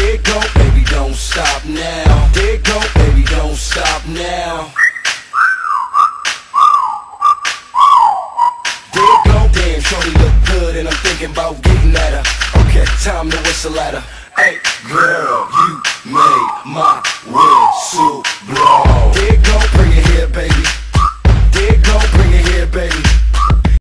There it go, baby, don't stop now. There it go, baby, don't stop now. There it go, damn, shorty look good and I'm thinking about getting at her. Okay, time to whistle at her. Hey, girl, you made my wish.